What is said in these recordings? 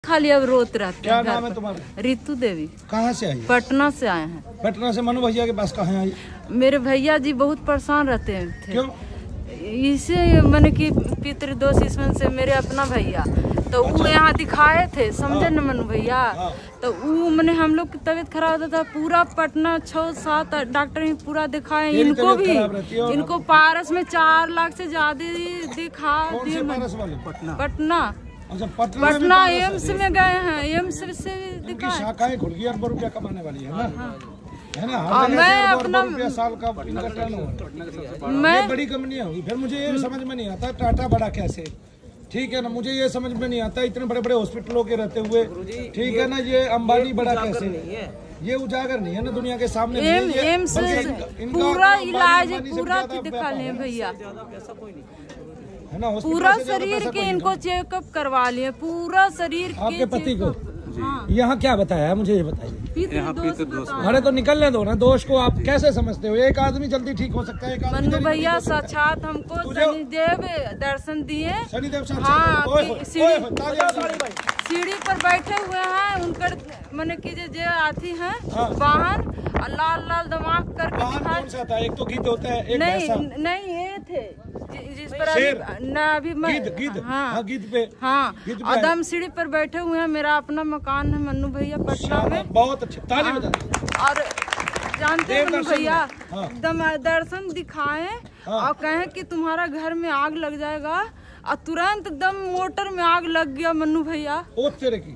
खाली अब रोते रहते हैं। क्या नाम है तुम्हारा? रितु देवी। कहाँ से आई? पटना से आए हैं। पटना से मनु भैया के पास कहाँ आई? मेरे भैया जी बहुत परेशान रहते थे। क्यों? इसे मैंने कि पितृदोष इसमें से मेरे अपना भैया तो वो यहाँ दिखाए थे, समझे न मनु भैया। तो वो मैंने हम लोग की तबीयत खराब होता था, पूरा पटना 6-7 डॉक्टर ही पूरा दिखाए। इनको भी, इनको पारस में 4 लाख से ज्यादा दिखा दिए। पटना पटना एम्स में गए हैं, एम्स से दिखाए। शाखाएं खुल गई, अरबों रुपया कमाने वाली है ना, है ना। मैं अपना साल का मैं बड़ी कंपनियां होगी। फिर मुझे ये समझ में नहीं आता टाटा बड़ा कैसे, ठीक है ना। मुझे ये समझ में नहीं आता इतने बड़े बड़े हॉस्पिटलों के रहते हुए, ठीक है ना। ये अंबानी बड़ा कैसे, ये उजागर नहीं है ना दुनिया के सामने। एम्स पूरा इलाज पूरा दिखा ले भैया, है ना। पूरा शरीर के इनको चेकअप करवा लिए, पूरा शरीर के। आपके पति को यहाँ क्या बताया मुझे ये बताइए। पितृदोष। अरे तो निकलने दो ना, दोष को आप कैसे समझते हो? एक आदमी जल्दी ठीक हो सकता है, एक आदमी मनु भैया साक्षात हमको शनिदेव दर्शन दिए। शनिदेव हाँ, सीढ़ी पर बैठे हुए हैं, उनकर मैंने की जो आती है वाहन लाल लाल दमाक करके कौन सा था? एक तो गीत होता है, एक नहीं ये थे जिस पर अभी गिद्ध। हाँ, गिद्ध पे। हाँ, अदम सीढ़ी पर बैठे हुए हैं। मेरा अपना मकान है मनु भैया पटना में। बहुत अच्छे, ताली बजा। और जानते हैं मनु भैया दर्शन दिखाए और कहें कि तुम्हारा घर में आग लग जाएगा, और तुरंत दम मोटर में आग लग गया मनु भैया। ओ तेरे की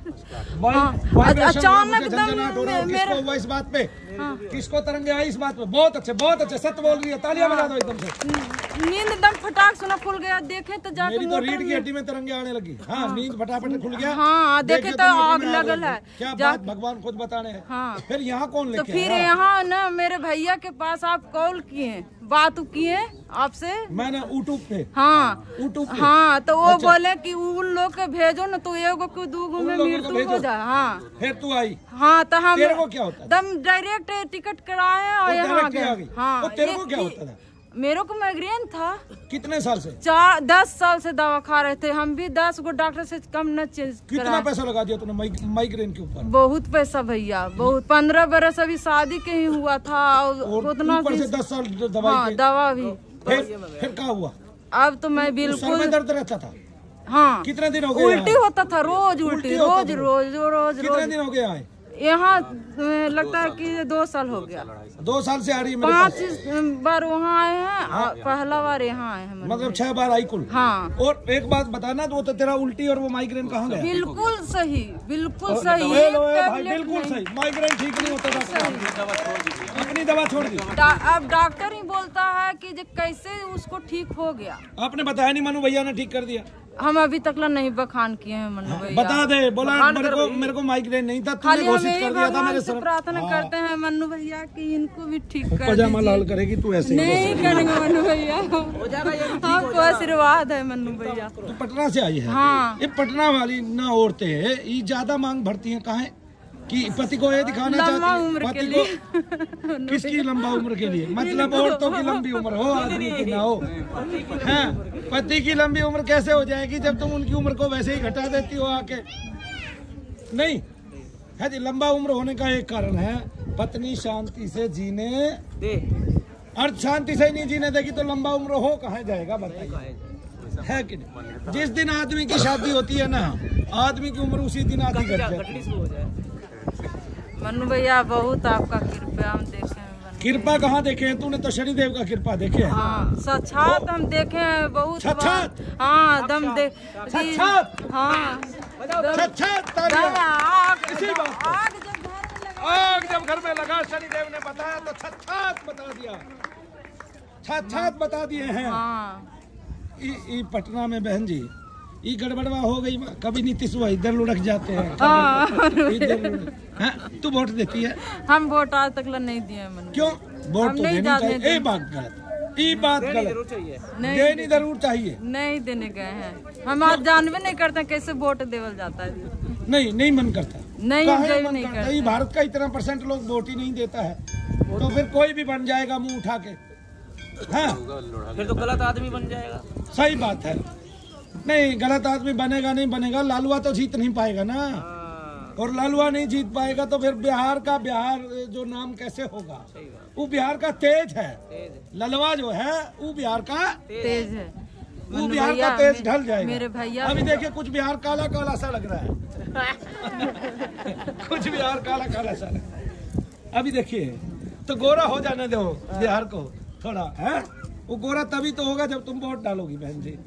अचानक दम किसको हुआ इस बात पे? किसको तरंगे आई इस बात पे? बहुत अच्छे सत्य बोल रही है, तालियां बजा दो एकदम से। नींद दम फटाक सुना खुल गया, देखे तो जाके मेरी तो रीढ़ की हड्डी में तरंगे आने लगी। हाँ, नींद फटाफट खुल गया। हाँ, देखे तो आग लगल है। क्या बात, भगवान खुद बताने हैं। हाँ, फिर यहाँ कौन लेके तो फिर यहाँ ना मेरे भैया के पास आप कॉल किए, बात किए आपसे मैंने यूट्यूब पे। हाँ, यूट्यूब पे। हाँ, तो वो बोले कि उन लोग के भेजो ना, तो एगो को दूगो में मृत्यु हो जाए। हाँ, फिर तू आई। हाँ, तो हम तेरे को क्या होता? दम डायरेक्ट टिकट कराए और यहाँ गए। हाँ, तेरे को क्या होता था? मेरे को माइग्रेन था। कितने साल से? 10 साल से दवा खा रहे थे हम भी। 10 गो डॉक्टर से कम न चेंज। कितना पैसा लगा दिया तूने माइग्रेन के ऊपर? बहुत पैसा भैया, बहुत। 15 बरस अभी शादी के ही हुआ था, और उतना ऊपर से 10 साल दवा भी। फिर क्या हुआ? अब तो मैं बिल्कुल। सर में दर्द रहता था? हाँ। कितने दिन हो गए? उल्टी होता था रोज, उल्टी रोज रोज रोज। कितने दिन हो गए आए? यहाँ लगता है कि 2 साल हो गया। 2 साल से आ रही है? 5 बार वहाँ आए हैं। हाँ। पहला बार यहाँ आए हैं, मतलब 6 बार आई कुल। हाँ। और एक बात बताना, वो तो तेरा उल्टी और वो माइग्रेन कहाँ गया? बिल्कुल सही, बिल्कुल सही। बिल्कुल सही। माइग्रेन ठीक नहीं होता था, अपनी दवा छोड़ दी। अब डॉक्टर ही बोलता है कि कैसे उसको ठीक हो गया। आपने बताया नहीं मनु भैया ने ठीक कर दिया? हम अभी तक नहीं बखान किए हैं मनु भैया। बता दे, बोला मेरे को माइग्रेन नहीं था, तूने घोषित कर दिया था मेरे सर। प्रार्थना करते हैं मनु भैया कि इनको भी ठीक कर पजामा लाल करेगी तू, ऐसे नहीं करेंगे मनु भैया। हमको आशीर्वाद है मनु भैया। तू पटना से आई है? हाँ। ये पटना वाली ना औरतें ये ज्यादा मांग भरती है, कहाँ कि पति को ये दिखाना चाहती है, पति को किसकी लंबा उम्र के लिए, मतलब औरतों की लंबी उम्र हो, आदमी की ना हो। हैं, पति की लंबी उम्र कैसे हो जाएगी जब तुम उनकी उम्र को वैसे ही घटा देती हो आके? नहीं है जी, लंबा उम्र होने का एक कारण है, पत्नी शांति से जीने दे। और शांति से नहीं जीने देगी तो लंबा उम्र हो कहाँ जाएगा बताइए, है कि नहीं? जिस दिन आदमी की शादी होती है ना, आदमी की उम्र उसी दिन आधी घट जाती है। मनु भैया बहुत आपका कृपा हम देखे हैं। कृपा कहाँ देखे हैं? तूने तो शनिदेव का कृपा देखे है। हाँ, साक्षात हम देखे हैं बहुत। साक्षात? हाँ, दम दे साक्षात। हाँ, साक्षात। आग जब घर में लगा, शनिदेव ने बताया तो साक्षात बता दिया, साक्षात बता दिए हैं। हाँ। पटना में बहन जी ये गड़बड़वा हो गई, कभी नीतीश हुआ इधर लुढ़क जाते हैं। तू वोट देती है? हम वोट आज तक नहीं दिए। क्यों? वोट तो देनी चाहिए। ये बात गलत, ये बात गलत, देनी जरूर चाहिए। नहीं देने गए हैं हम, आज जानवे नहीं करते कैसे वोट देवल जाता है। नहीं मन करता, नहीं मन करता। ये भारत का इतना % लोग वोट ही नहीं देता है, तो फिर कोई भी बन जाएगा मुंह उठा के। हाँ, फिर तो गलत आदमी बन जाएगा। सही बात है। नहीं, गलत आदमी बनेगा नहीं बनेगा, लालुआ तो जीत नहीं पाएगा ना। और लालुआ नहीं जीत पाएगा तो फिर बिहार जो नाम कैसे होगा? वो बिहार का तेज है, ललवा जो है वो बिहार का तेज है, वो बिहार का तेज ढल जाएगा मेरे भैया। अभी देखिए कुछ बिहार काला काला सा लग रहा है कुछ बिहार काला काला सा लग रहा है। अभी देखिए तो गोरा हो जाने दो बिहार को थोड़ा, है वो गोरा तभी तो होगा जब तुम वोट डालोगी बहन जी।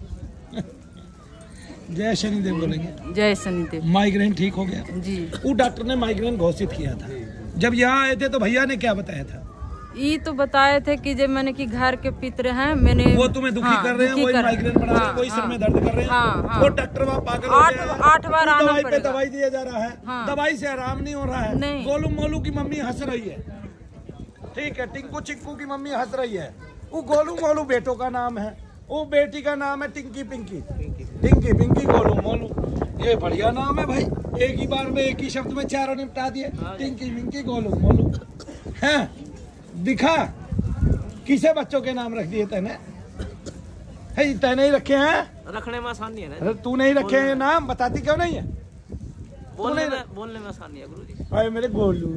जय शनिदेव बोलेंगे। जय शनिदेव। माइग्रेन ठीक हो गया जी। वो डॉक्टर ने माइग्रेन घोषित किया था, जब यहाँ आए थे तो भैया ने क्या बताया था? ये तो बताए थे कि जब मैंने कि घर के पितर हैं, मैंने वो तुम्हें दुखी कर रहे हैं, वही माइग्रेन बढ़ा रहे हैं, वही सर में दर्द कर रहे हैं। वो डॉक्टर वहाँ पागल हो गया है, 8 बार आना दवाई पे पड़ेगा। दवाई दिया जा रहा है, दवाई से आराम नहीं हो रहा है। गोलू मोलू की मम्मी हंस रही है, ठीक है, टिंकू चिक्कू की मम्मी हंस रही है। वो गोलू मोलू बेटों का नाम है, वो बेटी का नाम है टिंकी पिंकी, टिंकी पिंकी गोलू मोलू। ये बढ़िया नाम है भाई, एक ही बार में एक ही शब्द में चारों निपटा दिए, टिंकी पिंकी गोलू मोलू। है दिखा किसे बच्चों के नाम रख दिए तैने? तैने ही रखे हैं, रखने में आसान नहीं है ना। तू नहीं रखे हैं नाम, बताती क्यों नहीं है? बोलने में आसान नहीं है गुरुजी। अरे मेरे गोलू,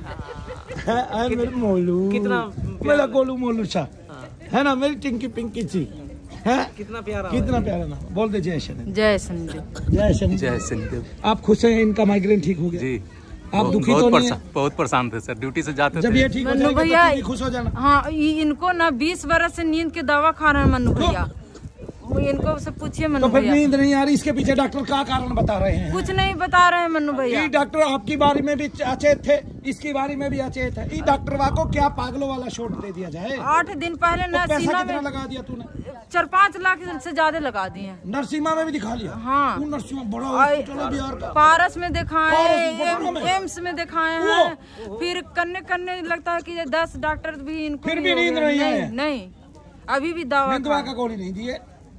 अरे मेरे मोलू, कितना मेरा गोलू मोलू सा है ना, मेरी टिंकी पिंकी सी है, कितना प्यारा नाम। बोल दे जय शनिदेव। जय शनिदेव। जय शनिदेव। जय शनिदेव। आप खुश हैं? इनका माइग्रेन ठीक हो गया जी। आप दुखी तो नहीं है? बहुत परेशान थे सर, ड्यूटी से जाते जब थे। ये ठीक हो जाएगा तो तुम भी खुश हो जाना। हाँ, इनको ना 20 बरस से नींद के दवा खा रहे हैं मन्नू भैया। इनको से पूछिए मन्नू तो फिर भैया। नींद नहीं आ रही, इसके पीछे डॉक्टर क्या कारण बता रहे हैं? कुछ नहीं बता रहे हैं मन्नू भैया। ये डॉक्टर आपकी बारी में भी अचेत थे, इसकी बारी में भी अचेत है। ये डॉक्टर वा को क्या पागलों वाला शॉट दे दिया जाए? 8 दिन पहले पैसा नरसीमा कितना में लगा दिया तूने? 4-5 लाख से ज्यादा लगा दिए। नरसिम्हा में भी दिखा लिया? हाँ। नरसिम्हा बड़ा हॉस्पिटल है बिहार का। पारस में दिखाए, पारस में? एम्स में दिखाए हैं, फिर करने लगता है कि 10 डॉक्टर भी इनको फिर भी नींद नहीं है? नहीं, अभी भी दवा निंदवा का गोली नहीं दिए?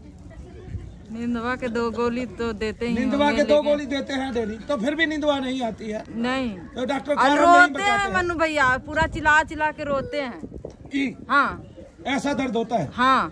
निंदवा के 2 गोली तो देते ही निंदवा के 2 गोली देते हैं डेली, तो फिर भी निंदवा नहीं आती है? नहीं, तो डॉक्टर रोते हैं मन्नू भैया, पूरा चिल्ला के रोते हैं कि हाँ ऐसा दर्द होता है? हाँ,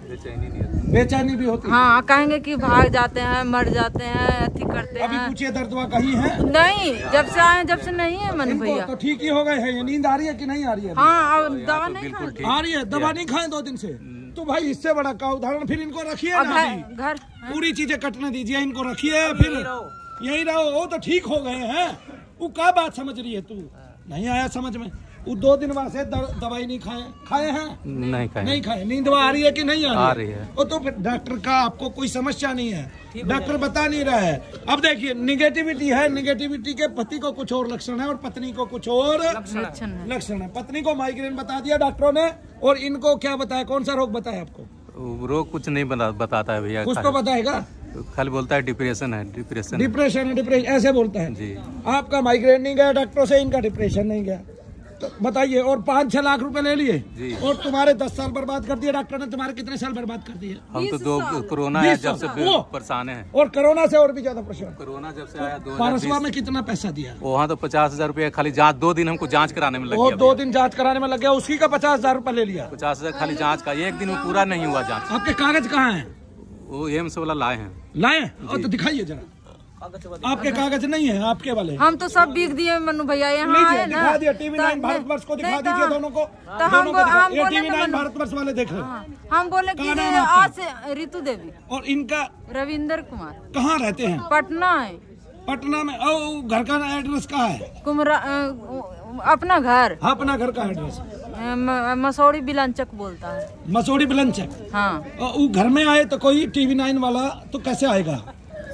बेचैनी भी होती है? हाँ, कहेंगे कि भाग जाते हैं, मर जाते हैं, अति करते हैं। अभी पूछिए दर्दवा कहीं है? नहीं, जब से आए जब से नहीं है मन्नू भैया। तो ठीक ही हो गए हैं, ये नींद आ रही है कि नहीं आ रही है? हाँ, और दवा नहीं खाते। आ रही है, दवा नहीं खाए 2 दिन से? तो भाई इससे बड़ा का उदाहरण, फिर इनको रखिए ना, घर पूरी चीजें कटने दीजिए, इनको रखिए, फिर यही रहो। वो तो ठीक हो गए हैं, वो क्या बात समझ रही है तू? नहीं आया समझ में? वो 2 दिन बाद से दवाई नहीं खाए हैं? नहीं खाए। नींद आ रही है कि नहीं आ रही है? वो तो डॉक्टर का आपको कोई समस्या नहीं है, डॉक्टर बता नहीं रहा है। अब देखिए निगेटिविटी है, निगेटिविटी के पति को कुछ और लक्षण है और पत्नी को कुछ और लक्षण है। पत्नी को माइग्रेन बता दिया डॉक्टरों ने, और इनको क्या बताया, कौन सा रोग बताया आपको? रोग कुछ नहीं बताता है भैया, कुछ तो बताएगा, खाली बोलता है डिप्रेशन है, डिप्रेशन ऐसे बोलता है जी। आपका माइग्रेन नहीं गया डॉक्टरों से, इनका डिप्रेशन नहीं गया, तो बताइए। और 5-6 लाख रुपए ले लिए जी। और तुम्हारे 10 साल बर्बाद कर दिए डॉक्टर ने। तुम्हारे कितने साल बर्बाद कर दिए? हम तो 2 कोरोना है जब से परेशान है, और कोरोना से और भी ज्यादा परेशान। कोरोना जब से आया 2020 में कितना पैसा दिया? वहाँ तो 50,000 रुपए खाली जांच, 2 दिन हमको जांच कराने में लग गया। 2 दिन जांच कराने में लग गया, उसी का 50,000 रुपए ले लिया। 50,000 खाली जांच का, 1 दिन में पूरा नहीं हुआ जांच। आपके कागज कहाँ हैं? वो एम्स वाला लाए हैं। और तो दिखाइए जरा, आपके कागज नहीं है आपके वाले? हम तो सब बिक दिए मन्नू भैया, यहाँ आए ना। दिखा दिया, TV9 भारतवर्ष को दिखा दीजिए दोनों को। तो हम बोले TV9 भारतवर्ष वाले देख रहे हैं। हम बोले कि आज से ऋतु देवी। और इनका रविंदर कुमार। कहाँ रहते हैं? पटना है। पटना में? घर का एड्रेस कहाँ है? कुमरा, अपना घर। अपना घर का एड्रेस मसौड़ी बिलंचक बोलता है। मसौड़ी बिलंचक? हाँ। वो घर में आए तो कोई TV9 वाला तो कैसे आएगा?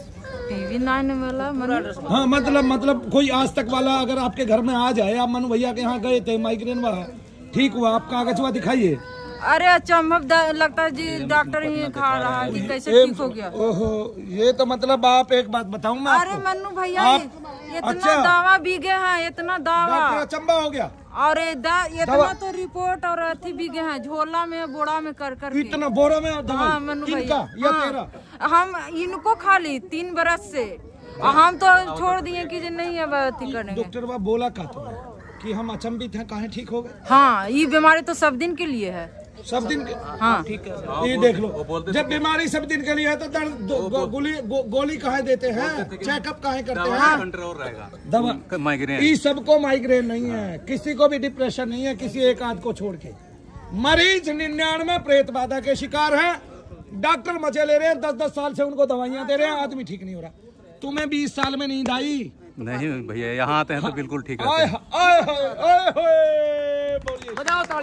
TV9 वाला हाँ, मतलब कोई आज तक वाला अगर आपके घर में आ जाए, आप मनु भैया के यहाँ गए थे, माइग्रेन वाला ठीक हुआ, आप कागज हुआ दिखाइए। अरे अचंभव लगता है जी, डॉक्टर ही खा रहा है कि कैसे ठीक हो गया। ओहो, ये तो मतलब आप एक बात बताऊँ मैं? अरे मन्नू भैया, इतना दावा बिगे हैं, इतना दावा, अचंभा हो गया। और इतना तो रिपोर्ट और अथी बिगे हैं, झोला में बोरा में कर इतना बोरा में? हाँ मन्नू भैया, तेरा? हम इनको खा ली 3 बरस से, हम तो छोड़ दिए कि नहीं अब अथी करेंगे। डॉक्टर बोला का तुम्हें कि हम अचंभित हैं, काहे ठीक हो गए? हाँ, ये बीमारी तो सब दिन के लिए है। सब दिन हाँ ठीक है। ये देख लो, जब बीमारी सब दिन के लिए है तो दर्द गोली कहाँ देते हैं, चेकअप कहाँ करते हैं, कंट्रोल रहेगा दवा। माइग्रेन ये सबको माइग्रेन नहीं है, किसी को भी डिप्रेशन नहीं है, किसी एक आध को छोड़ के। मरीज 99 प्रेत बाधा के शिकार हैं, डॉक्टर मजे ले रहे हैं, 10-10 साल से उनको दवाइयां दे रहे हैं, आदमी ठीक नहीं हो रहा। तुम्हें 20 साल में नींद आई? नहीं भैया, यहाँ आते हैं तो बिल्कुल ठीक आए रहते आए आए आए बोलिए बजाओ ताली।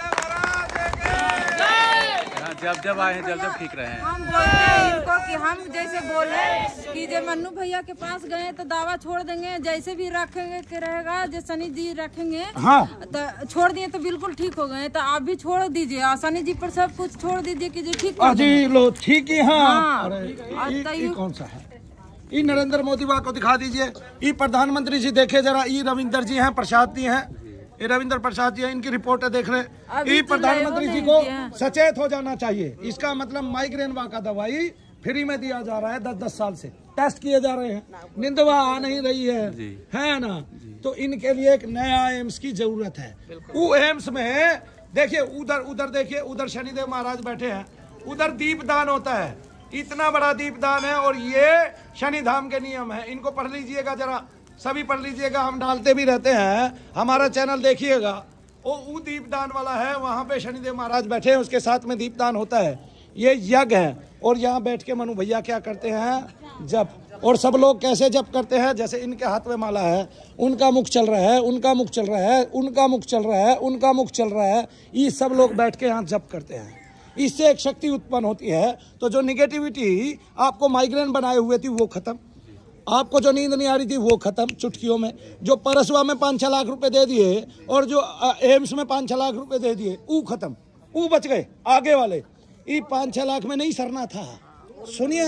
हैं। जब आए हैं जब ठीक रहे हैं। हम बोलते हैं इनको कि हम जैसे बोले कि जब मन्नू भैया के पास गए तो दावा छोड़ देंगे, जैसे भी रखेंगे कि रहेगा, जो सनी जी रखेंगे हाँ तो छोड़ दिए तो बिल्कुल ठीक हो गए। तो आप भी छोड़ दीजिए और सनी जी पर सब कुछ छोड़ दीजिए कि जो ठीक हो जी लो ठीक ही। हाँ, हाँ। अरे ये कौन सा है? ये नरेंद्र मोदी बा को दिखा दीजिए। ये प्रधानमंत्री जी देखे जरा, ये रविंदर जी हैं, प्रसाद जी हैं, ये रविंद्र प्रसाद जी हैं, इनकी रिपोर्ट देख रहे। ये प्रधानमंत्री जी को सचेत हो जाना चाहिए। इसका मतलब माइग्रेन वा का दवाई फ्री में दिया जा रहा है, 10-10 साल से टेस्ट किए जा रहे हैं, नींदवा आ नहीं रही है ना। तो इनके लिए एक नया एम्स की जरूरत है। वो एम्स में देखिए, उधर देखिए, उधर शनिदेव महाराज बैठे हैं, उधर दीपदान होता है, इतना बड़ा दीपदान है, और ये शनि धाम के नियम है। इनको पढ़ लीजिएगा जरा, सभी पढ़ लीजिएगा, हम डालते भी रहते हैं, हमारा चैनल देखिएगा। वो दीपदान वाला है, वहाँ पे शनिदेव महाराज बैठे हैं, उसके साथ में दीपदान होता है। ये यज्ञ है, और यहाँ बैठ के मनु भैया क्या करते हैं, जप। और सब लोग कैसे जप करते हैं, जैसे इनके हाथ में माला है, उनका मुख चल रहा है, उनका मुख चल रहा है, उनका मुख चल रहा है, उनका मुख चल रहा है, ये सब लोग बैठ के यहाँ जप करते हैं। इससे एक शक्ति उत्पन्न होती है। तो जो निगेटिविटी आपको माइग्रेन बनाए हुए थी वो खत्म, आपको जो नींद नहीं आ रही थी वो खत्म चुटकियों में। जो परसवा में 5-6 लाख रुपए दे दिए, और जो एम्स में 5-6 लाख रुपए दे दिए, वो खत्म, वो बच गए। आगे वाले ये 5-6 लाख में नहीं सरना था। सुनिए,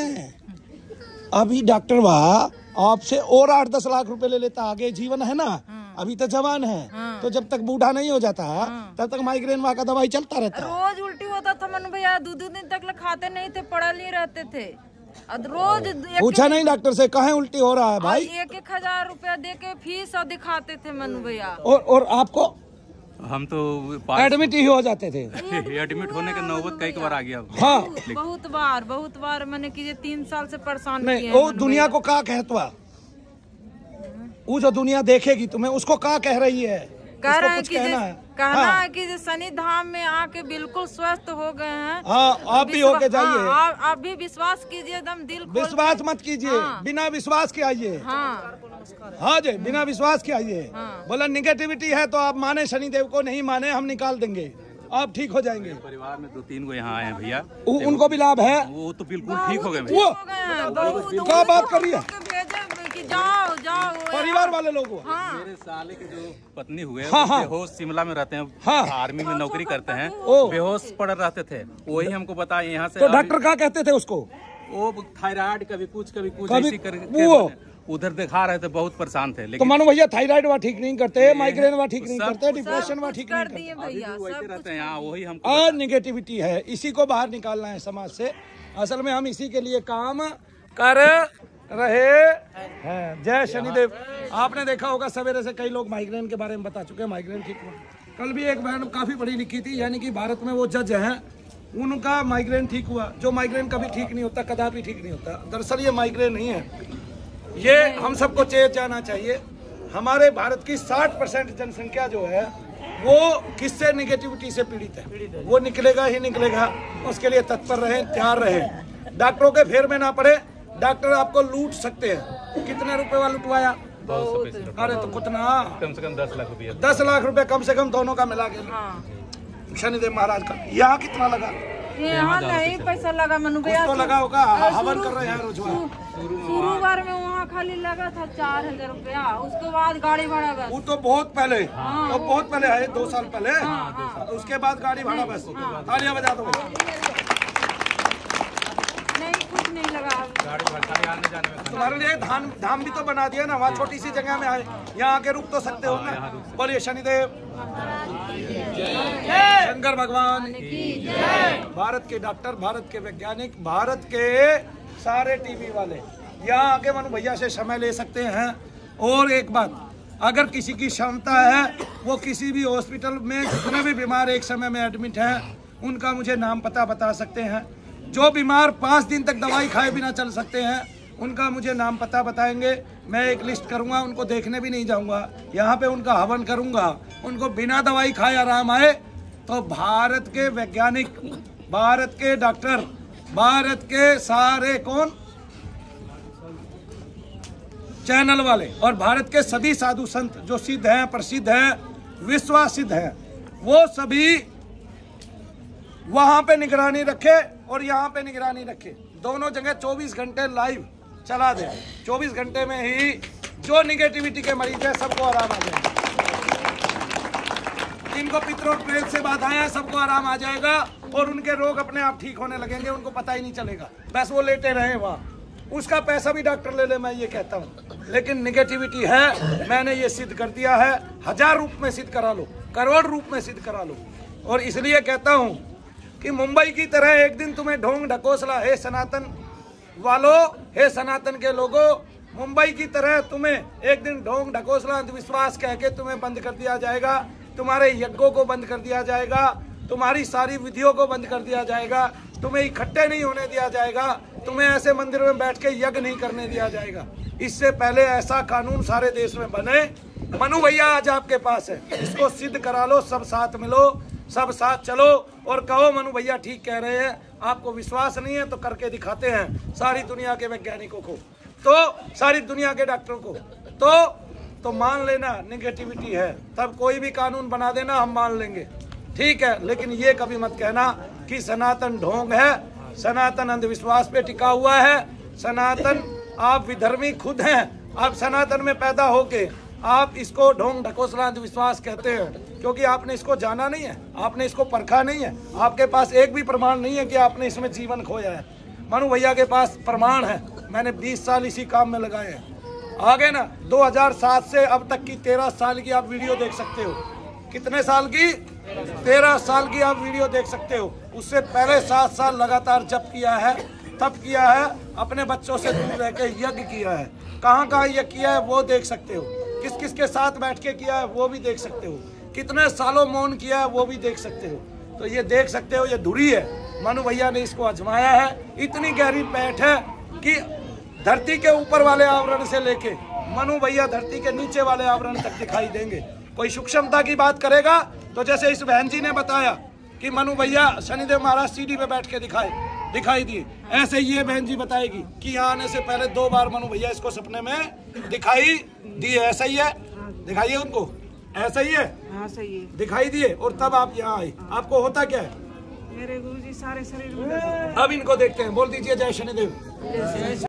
अभी डॉक्टर वाह आपसे और 8-10 लाख रुपए ले लेता, आगे जीवन है ना, अभी तो जवान है। तो जब तक बूढ़ा नहीं हो जाता तब तक माइग्रेन वा का दवाई चलता रहता। रोज उल्टी होता था मनु भैया, 2 दिन तक खाते नहीं थे, पड़ा नहीं रहते थे। रोज पूछा नहीं डॉक्टर से कहाँ उल्टी हो रहा है भाई? 1,000 रुपया दे के फीस और दिखाते थे मनु भैया। और आपको हम तो एडमिट ही हो जाते थे। एडमिट होने का नौबत कई बार आ गया। हाँ, बहुत बार मैंने की 3 साल से परेशान नहीं। वो दुनिया को क्या कहता, वो जो दुनिया देखेगी तुम्हें, उसको क्या कह रही है? कह रहे हैं कि कहना है कि शनि धाम में आके बिल्कुल स्वस्थ हो गए हैं। हाँ, आप भी होके जाइए। आप भी विश्वास कीजिए, एकदम दिल खोल। विश्वास मत कीजिए, बिना विश्वास के आइए। हाँ जी, बिना विश्वास के आइए। बोला निगेटिविटी है तो आप माने शनिदेव को, नहीं माने हम निकाल देंगे, आप ठीक हो जाएंगे। परिवार में 2-3 को यहाँ आए हैं भैया, उनको भी लाभ है, वो तो बिल्कुल ठीक हो गए। वो क्या बात कर रही है? जाओ परिवार वाले लोग। मेरे साले के जो पत्नी हुए, बेहोश शिमला में रहते हैं, आर्मी में नौकरी करते हैं, बेहोश पड़ रहते थे, वही हमको बताए यहाँ से। तो डॉक्टर क्या कहते थे उसको? वो थायराइड कभी कुछ ऐसी करके उधर दिखा रहे थे, बहुत परेशान थे। लेकिन तो मानो भैया थायराइड वा ठीक नहीं करते, माइग्रेन वा ठीक नहीं करते, डिप्रेशन वा ठीक नहीं करते, रहते हैं यहाँ, वही हमको निगेटिविटी है, इसी को बाहर निकालना है समाज से। असल में हम इसी के लिए काम कर रहे हैं। जय शनिदेव। आपने देखा होगा सवेरे से कई लोग माइग्रेन के बारे में बता चुके हैं, माइग्रेन ठीक हुआ। कल भी एक बहन काफी पढ़ी लिखी थी, यानी कि भारत में वो जज हैं, उनका माइग्रेन ठीक हुआ। जो माइग्रेन कभी ठीक नहीं होता, कदापि ठीक नहीं होता। दरअसल ये माइग्रेन नहीं है, ये हम सबको चेत जाना चाहिए। हमारे भारत की 60% जनसंख्या जो है वो किससे निगेटिविटी से पीड़ित है। वो निकलेगा ही निकलेगा, उसके लिए तत्पर रहे, तैयार रहे। डॉक्टरों के फेर में ना पड़े, डॉक्टर आपको लूट सकते हैं। कितने रुपए वाला लुटवाया? अरे तो कितना, कम से कम 10 लाख रुपया। 10 लाख रुपए कम से कम दोनों का मिला के। शनिदेव महाराज का यहाँ कितना लगा? यहाँ नहीं पैसा लगा मनु भैया, तो लगा होगा, हवन कर रहे हैं रोजगार। शुरुआत में वहाँ खाली लगा था 4,000 रुपया, उसके बाद गाड़ी भाड़ा बस। वो तो बहुत पहले, तो बहुत पहले है, 2 साल पहले। उसके बाद गाड़ी भाड़ा बस। तालियां बजा दो। नहीं, कुछ नहीं लगा। तुम्हारे लिए धाम भी तो बना दिया ना, वहाँ छोटी सी जगह में आए, यहाँ आके रुक तो सकते हो ना। बोलिए शनिदेव, शंकर भगवान की जय। भारत के डॉक्टर, भारत के वैज्ञानिक, भारत के सारे टीवी वाले यहाँ आके मनु भैया से समय ले सकते हैं। और एक बात, अगर किसी की क्षमता है, वो किसी भी हॉस्पिटल में जितने भी बीमार एक समय में एडमिट हैं, उनका मुझे नाम पता बता सकते हैं? जो बीमार 5 दिन तक दवाई खाए बिना चल सकते हैं, उनका मुझे नाम पता बताएंगे। मैं एक लिस्ट करूंगा, उनको देखने भी नहीं जाऊंगा, यहाँ पे उनका हवन करूंगा, उनको बिना दवाई खाए आराम आए। तो भारत के वैज्ञानिक, भारत के डॉक्टर, भारत के सारे कौन चैनल वाले और भारत के सभी साधु संत जो सिद्ध हैं, प्रसिद्ध हैं, विश्वासित हैं, वो सभी वहां पे निगरानी रखे और यहाँ पे निगरानी रखे। दोनों जगह 24 घंटे लाइव चला दे। 24 घंटे में ही जो निगेटिविटी के मरीज है सबको आराम आ जाएगा, जिनको पितरों प्रेत से बाधाएं हैं सबको आराम आ जाएगा और उनके रोग अपने आप ठीक होने लगेंगे, उनको पता ही नहीं चलेगा, बस वो लेटे रहे वहाँ। उसका पैसा भी डॉक्टर ले ले, मैं ये कहता हूँ, लेकिन निगेटिविटी है, मैंने ये सिद्ध कर दिया है। 1000 रूप में सिद्ध करा लो, करोड़ रूप में सिद्ध करा लो। और इसलिए कहता हूँ कि मुंबई की तरह एक दिन तुम्हें ढोंग ढकोसला, हे सनातन वालों, हे सनातन के लोगों, मुंबई की तरह तुम्हें एक दिन ढोंग ढकोसला अंधविश्वास कह के तुम्हें बंद कर दिया जाएगा, तुम्हारे यज्ञों को बंद कर दिया जाएगा, तुम्हारी सारी विधियों को बंद कर दिया जाएगा, तुम्हें इकट्ठे नहीं होने दिया जाएगा, तुम्हें ऐसे मंदिर में बैठ के यज्ञ नहीं करने दिया जाएगा। इससे पहले ऐसा कानून सारे देश में बने। मनु भैया आज आपके पास है, इसको सिद्ध करा लो, सब साथ मिलो, सब साथ चलो और कहो मनु भैया ठीक कह रहे हैं। आपको विश्वास नहीं है तो करके दिखाते हैं सारी दुनिया के वैज्ञानिकों को, तो सारी दुनिया के डॉक्टरों को, तो मान लेना निगेटिविटी है, तब कोई भी कानून बना देना, हम मान लेंगे, ठीक है। लेकिन ये कभी मत कहना कि सनातन ढोंग है, सनातन अंधविश्वास पे टिका हुआ है, सनातन आप विधर्मी खुद हैं, आप सनातन में पैदा होके आप इसको ढोंग ढकोसला अंधविश्वास कहते हैं, क्योंकि आपने इसको जाना नहीं है, आपने इसको परखा नहीं है, आपके पास एक भी प्रमाण नहीं है कि आपने इसमें जीवन खोया है। मनु भैया के पास प्रमाण है, मैंने 20 साल इसी काम में लगाए हैं। आगे ना 2007 से अब तक की 13 साल की आप वीडियो देख सकते हो। कितने साल की? 13 साल की आप वीडियो देख सकते हो। उससे पहले 7 साल लगातार जप किया है, तप किया है, अपने बच्चों से दूर रह के यज्ञ किया है। कहाँ कहाँ यज्ञ किया है वो देख सकते हो, किस किस के साथ बैठ के किया है वो भी देख सकते हो, कितने सालों मौन किया है वो भी देख सकते हो। तो ये देख सकते हो, ये धुरी है, मनु भैया ने इसको आजमाया है। इतनी गहरी पैठ है कि धरती के ऊपर वाले आवरण से लेके मनु भैया धरती के नीचे वाले आवरण तक दिखाई देंगे। कोई सूक्ष्मता की बात करेगा तो जैसे इस बहन जी ने बताया कि मनु भैया शनिदेव महाराज सीढ़ी पे बैठ के दिखाई दिए, ऐसे ये बहन जी बताएगी कि यहाँ आने से पहले 2 बार मनु भैया इसको सपने में दिखाई दिए। ऐसा ही है, दिखाइए उनको, ऐसा ही है, हाँ सही है, दिखाई दिए। और तब आप यहाँ आए, आपको होता क्या है? मेरे गुरुजी सारे शरीर में अब इनको देखते हैं, बोल दीजिए जय शनिदेव।